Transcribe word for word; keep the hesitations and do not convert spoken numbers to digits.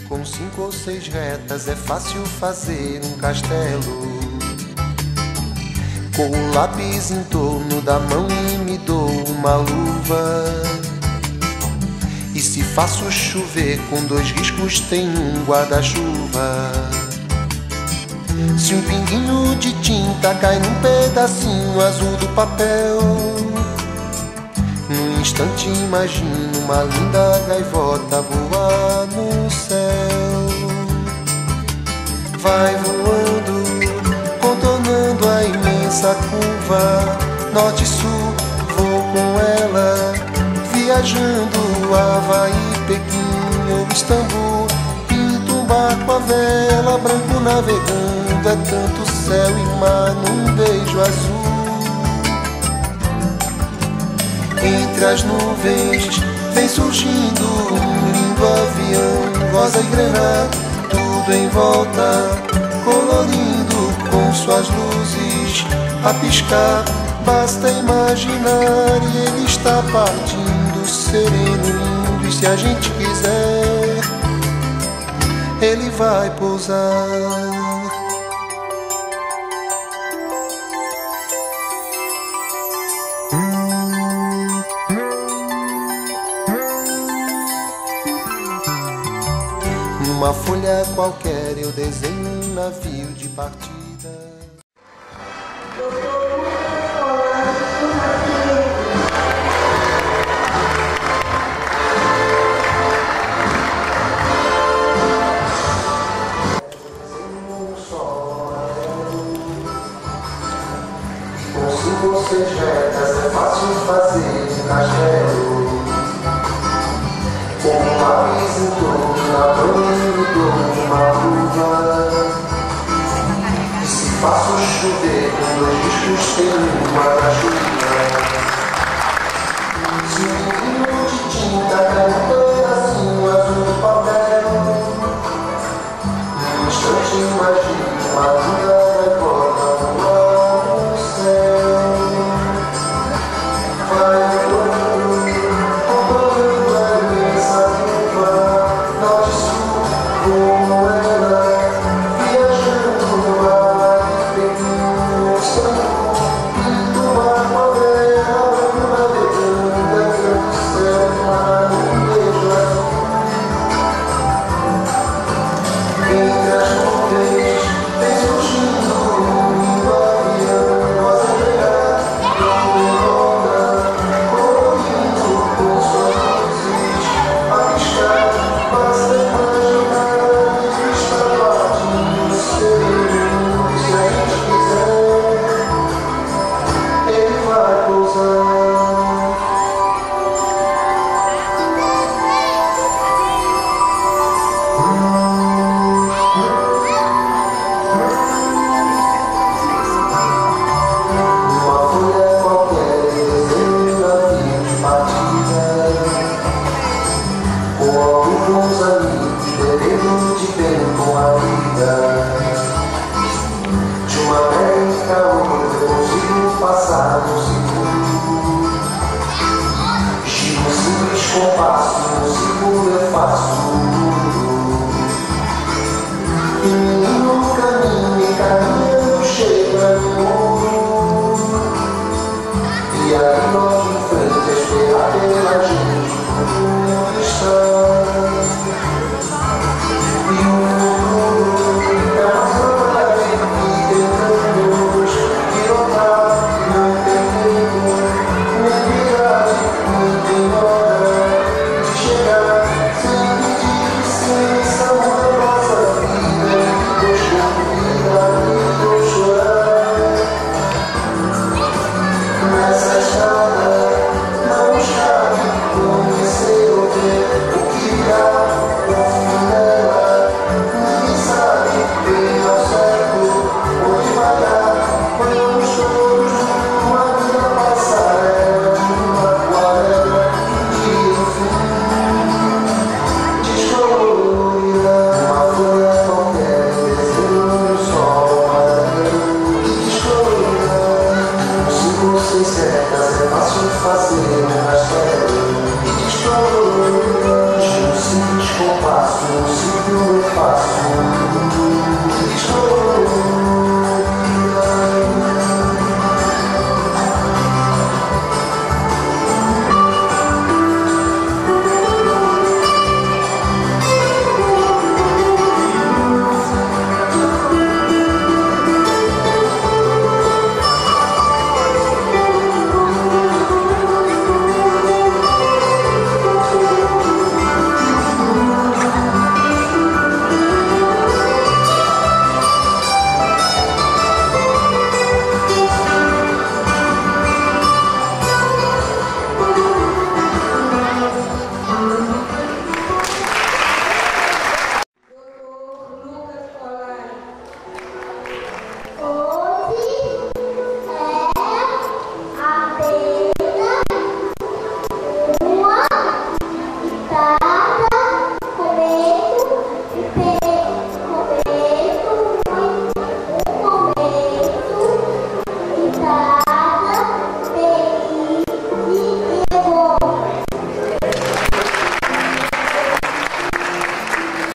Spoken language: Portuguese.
Com cinco ou seis retas é fácil fazer um castelo. Com o lápis em torno da mão e me dou uma luva. E se faço chover com dois riscos tem um guarda-chuva. Se um pinguinho de tinta cai num pedacinho azul do papel, num instante imagino uma linda gaivota voar no céu. Vai voando, contornando a imensa curva, norte e sul, vou com ela, viajando Havaí, Pequim ou Istambul. Pinto um barco à vela, branco navegando, é tanto céu e mar num beijo azul. Entre as nuvens vem surgindo um lindo avião, rosa e grená, tudo em volta, colorindo com suas luzes a piscar. Basta imaginar e ele está partindo, sereno, lindo, e se a gente quiser, ele vai pousar. Numa folha qualquer eu desenho um navio de partida. Com cinco ou seis retas é fácil fazer um castelo. Com um lápis em torno na banho dou uma luva. E se faço chover com dois riscos tem uma guarda-chuva. Se um pinguinho de tinta cai num pedacinho azul do papel, num instante imagino uma linda gaivota voar no céu. Vai compasso, no círculo eu faço